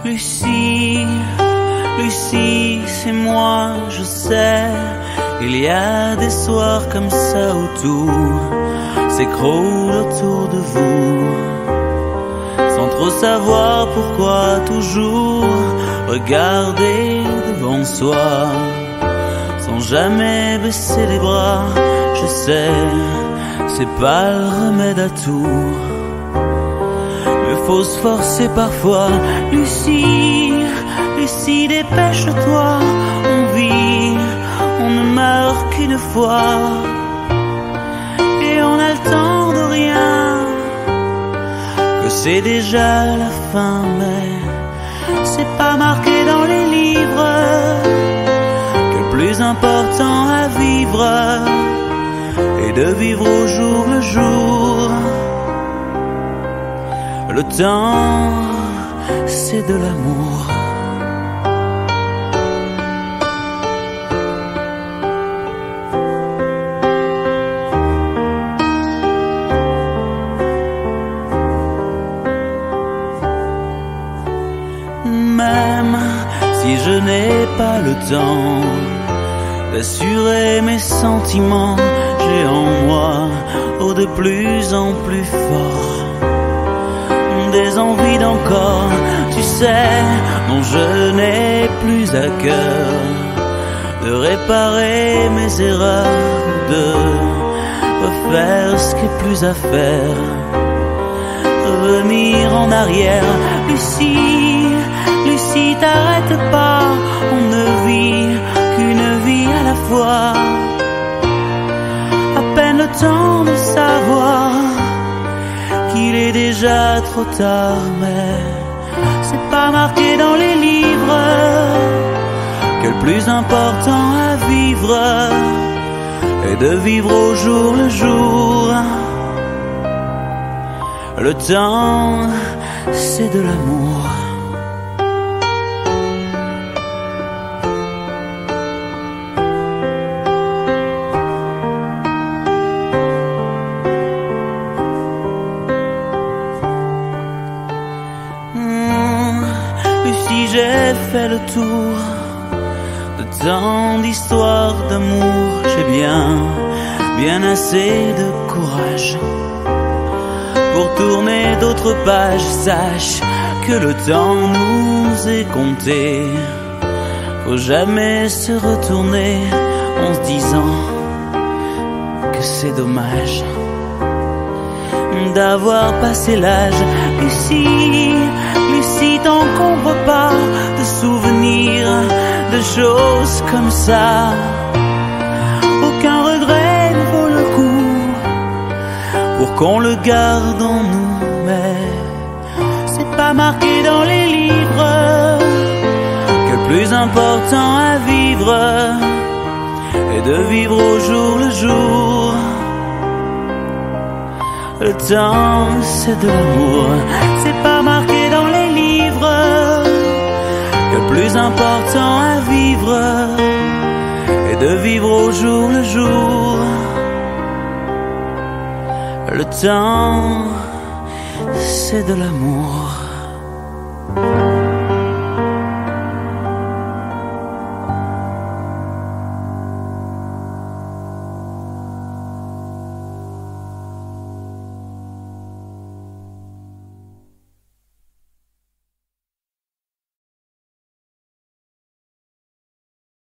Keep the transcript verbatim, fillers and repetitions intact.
Lucie, Lucie, c'est moi, je sais. Il y a des soirs comme ça où tout s'écroule autour de vous, sans trop savoir pourquoi toujours regarder devant soi, sans jamais baisser les bras. Je sais, c'est pas le remède à tout, mais faut se forcer parfois. Lucie, Lucie, dépêche-toi, on vit, on ne meurt qu'une fois, et on a le temps de rien, que c'est déjà la fin, mais c'est pas marqué dans les livres que le plus important à vivre est de vivre au jour le jour. Le temps, c'est de l'amour. Même si je n'ai pas le temps d'assurer mes sentiments, j'ai en moi, oh, de plus en plus fort, des envies d'encore, tu sais, dont je n'ai plus à cœur de réparer mes erreurs, de refaire ce qui est plus à faire, revenir en arrière. Lucie, Lucie, t'arrête pas, on ne vit qu'une vie à la fois, à peine le temps de savoir qu'il est déjà trop tard, mais c'est pas marqué dans les livres que le plus important à vivre est de vivre au jour le jour. Le temps, c'est de l'amour. Lucie, j'ai fait le tour de tant d'histoires d'amour. J'ai bien, bien assez de courage pour tourner d'autres pages. Sache que le temps nous est compté. Faut jamais se retourner en se disant que c'est dommage d'avoir passé l'âge. Lucie, Lucie, t'encombre pas de souvenirs, de choses comme ça. Aucun regret ne vaut le coup pour qu'on le garde en nous, mais c'est pas marqué dans les livres que le plus important à vivre est de vivre au jour le jour. Le temps, c'est de l'amour. C'est pas marqué dans les livres que le plus important à vivre est de vivre au jour le jour. Le temps, c'est de l'amour.